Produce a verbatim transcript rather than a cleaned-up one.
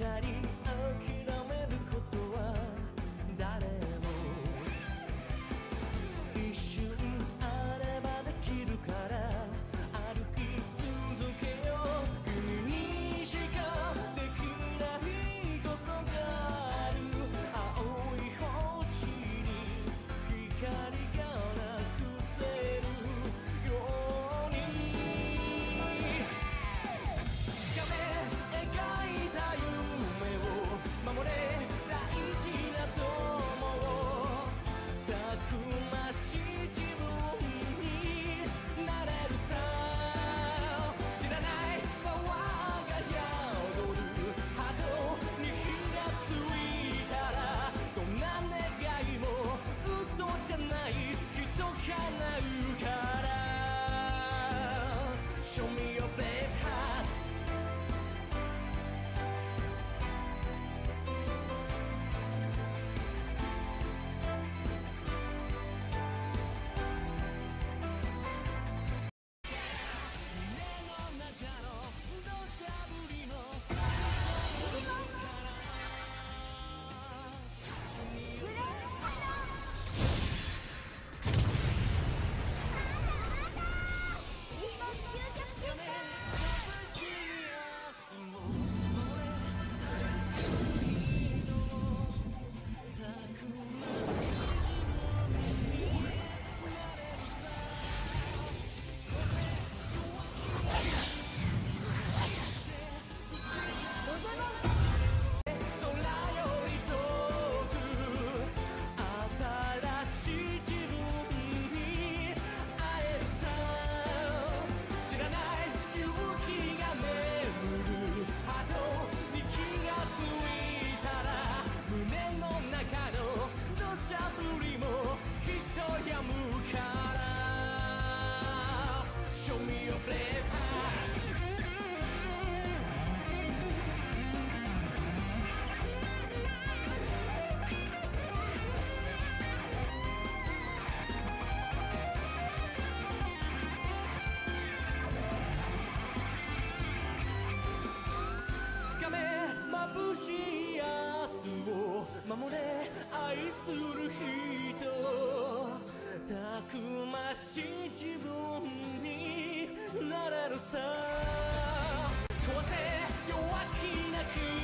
なり諦めることは誰も一瞬あればできるから歩き続けよう君にしかできないことがある青い星に光がなくせるようにつかめ描いた夢を守れ大事な友をたくましい自分になれるさ知らないパワーが宿る波動に火がついたらどんな願いも嘘じゃないきっと叶うから Show me your brave heart Show me your brave heart つかめ眩しい明日を守れ愛する人たくましい自分になれるさ壊せ弱気な君